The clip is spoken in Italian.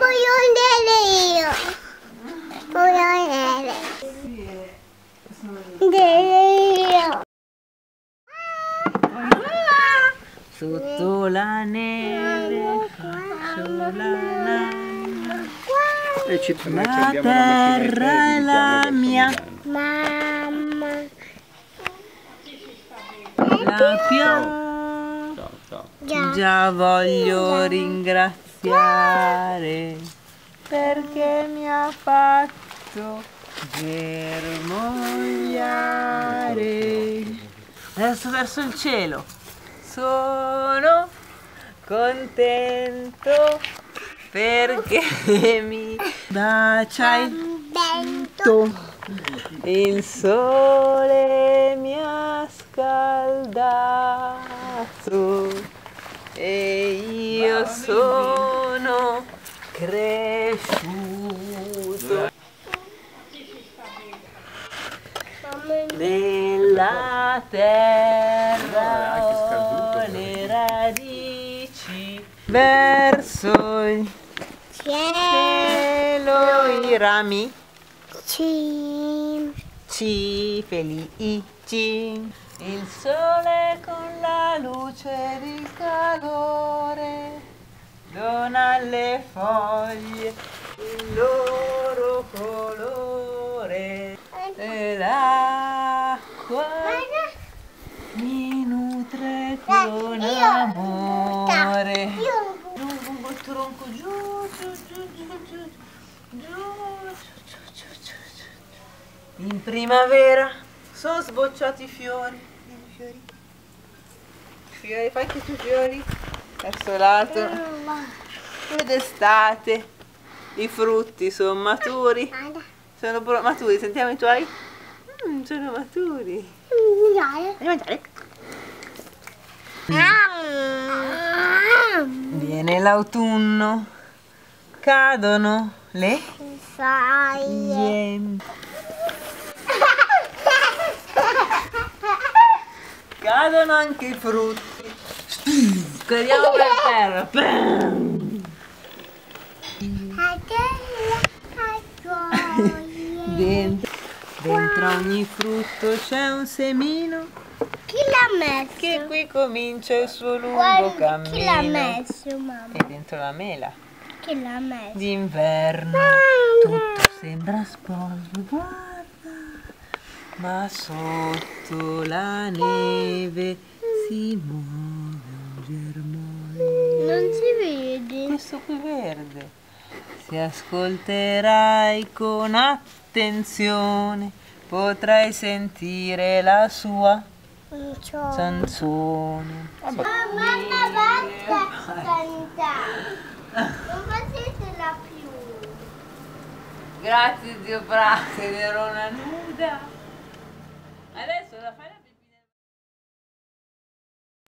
Sotto la neve faccio la nanna. La terra è la mia Mamma. la pioggia. Già voglio ringraziare perché mi ha fatto germogliare. Adesso verso il cielo. Sono contento perché mi bacia il vento, il sole mi ha scaldato e io sono cresciuto nella terra, ho le radici verso il cielo, i rami felici, il sole con la luce ed il calore dona alle foglie il loro colore e l'acqua mi nutre con amore. Lungo il tronco, giù, giù, giù, giù, giù, giù, giù, giù, giù, giù. In primavera sono sbocciati i fiori. Fiori, fai che tu fiori verso l'alto. Ed estate, i frutti sono maturi. Sono maturi, sentiamo i tuoi? Sono maturi. Mangiare. Viene l'autunno, cadono le foglie. Cadono anche i frutti. Cadiamo per terra. Dentro ogni frutto c'è un semino. Chi l'ha messo? Che qui comincia il suo lungo cammino. Chi l'ha messo, mamma? È dentro la mela. Chi l'ha messo? D'inverno tutto sembra sposo, guarda, ma sotto la neve si muove un germoglio. Non si vede. Questo qui verde. Se ascolterai con attenzione potrai sentire la sua canzone. Mamma, basta cantare. Non facetela più. Grazie zio Prate, ero una nuda. Adesso la fai